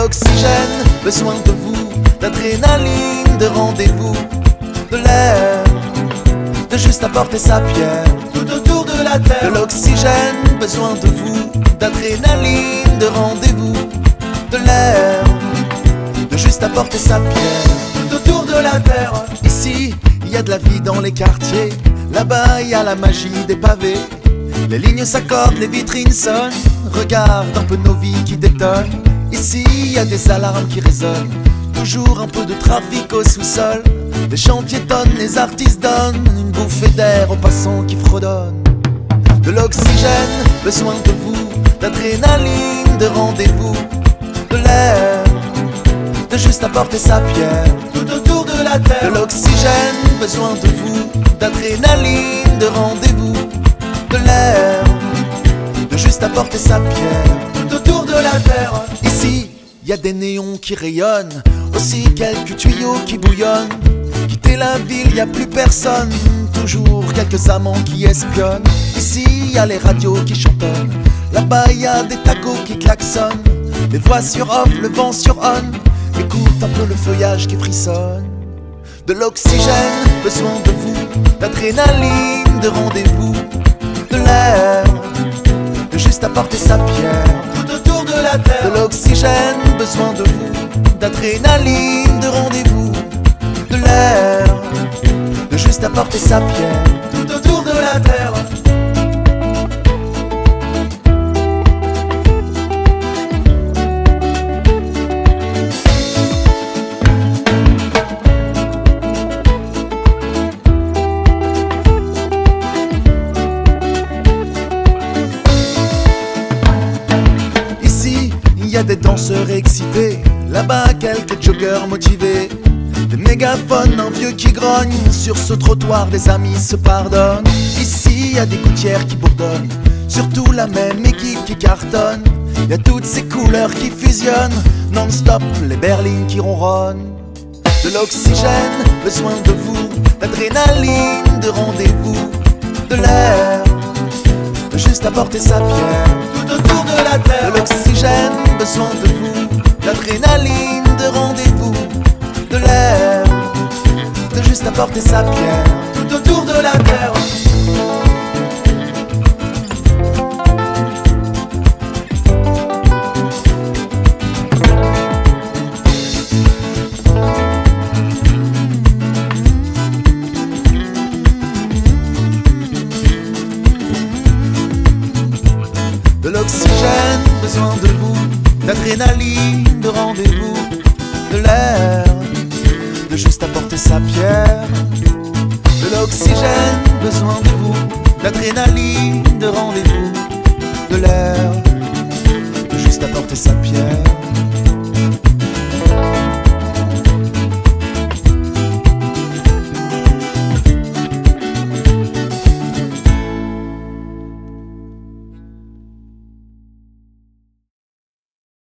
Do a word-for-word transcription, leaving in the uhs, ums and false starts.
l'oxygène, besoin de vous, d'adrénaline, de rendez-vous, de l'air, de juste apporter sa pierre tout autour de la terre. De l'oxygène, besoin de vous, d'adrénaline, de rendez-vous, de l'air, de juste apporter sa pierre tout autour de la terre. Ici, il y a de la vie dans les quartiers, là-bas il y a la magie des pavés. Les lignes s'accordent, les vitrines sonnent, regarde un peu nos vies qui détonnent. Ici il y a des alarmes qui résonnent, toujours un peu de trafic au sous-sol. Les champs piétonnent, les artistes donnent une bouffée d'air aux passants qui fredonnent. De l'oxygène, besoin de vous, d'adrénaline, de rendez-vous, de l'air, de juste apporter sa pierre tout autour de la terre. De l'oxygène, besoin de vous, d'adrénaline, de rendez-vous, de l'air, de juste apporter sa pierre tout autour de la terre. Ici, y a des néons qui rayonnent, aussi quelques tuyaux qui bouillonnent. Quitter la ville, y a plus personne, toujours quelques amants qui espionnent. Ici, y a les radios qui chantonnent, là-bas y a des tacos qui klaxonnent. Les voix sur off, le vent sur on, écoute un peu le feuillage qui frissonne. De l'oxygène, besoin de vous, d'adrénaline, de rendez-vous, de l'air, de juste apporter sa pierre tout autour de la terre. De l'oxygène, besoin de vous, d'adrénaline, de rendez-vous, de l'air, de juste apporter sa pierre tout autour de la terre. Il y a des danseurs excités, là-bas quelques joggers motivés, des mégaphones, un vieux qui grogne, sur ce trottoir des amis se pardonnent. Ici il y a des gouttières qui bourdonnent, surtout la même équipe qui cartonne. Il y a toutes ces couleurs qui fusionnent, non-stop les berlines qui ronronnent. De l'oxygène, besoin de vous, d'adrénaline, de rendez-vous, de l'air, de juste apporter sa pierre tout autour de la terre. De l'oxygène, besoin de vous, d'adrénaline, de rendez-vous, de l'air, de juste apporter sa pierre tout autour de la terre. De l'oxygène, besoin de vous, d'adrénaline, de rendez-vous, de l'air, de juste apporter sa pierre. De l'oxygène, besoin de vous, d'adrénaline, de rendez-vous, de l'air, de juste apporter sa pierre.